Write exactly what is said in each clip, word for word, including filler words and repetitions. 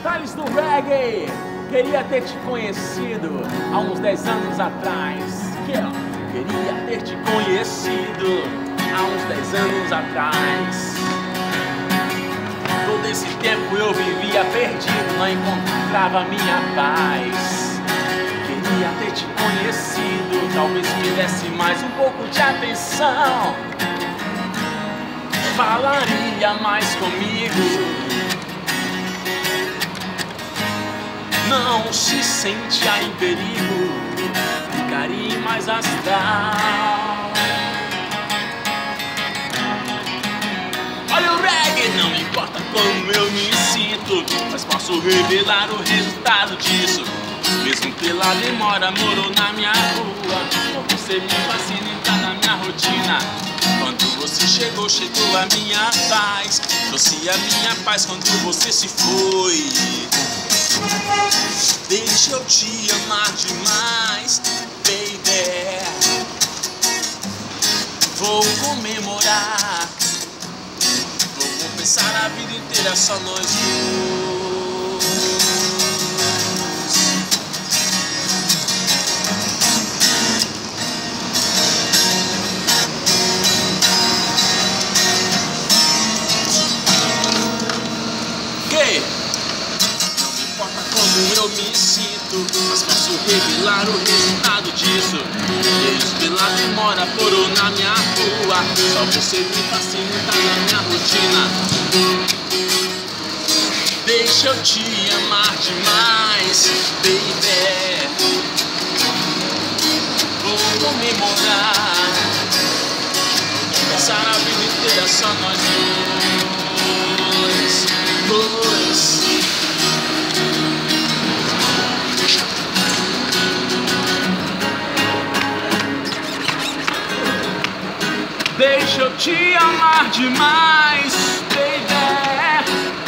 Thales do Reggae. Queria ter te conhecido há uns dez anos atrás. Que ó, queria ter te conhecido há uns dez anos atrás. Todo esse tempo eu vivia perdido, não encontrava minha paz. Queria ter te conhecido, talvez me desse mais um pouco de atenção. Falaria mais comigo. Não se sentia em perigo, ficaria mais astral. Olha o reggae, não importa como eu me sinto, mas posso revelar o resultado disso. Mesmo pela demora, morou na minha rua. Como você me fascina, entrar na minha rotina. Quando você chegou, chegou a minha paz. Trouxe a minha paz quando você se foi. Deixa eu te amar demais, baby. Vou comemorar, vou compensar a vida inteira, só nós dois. Que? Como eu me sinto, mas posso revelar o resultado disso. Beijos pela demora, morou na minha rua. Só você me fascina, tá na minha rotina. Deixa eu te amar demais, baby. Vou comemorar, vou passar a vida inteira, só nós dois, dois. Deixa eu te amar demais, baby.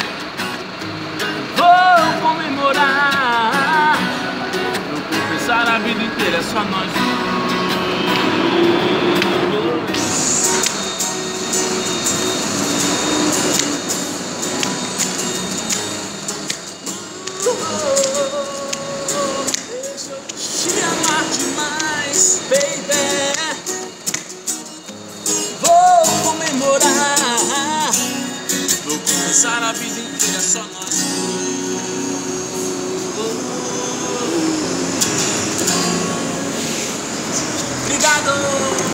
Vou comemorar, vou compensar a vida inteira, é só nós dois. Deixa eu te amar demais, baby. Vou começar a vida inteira, só nós dois. Obrigado!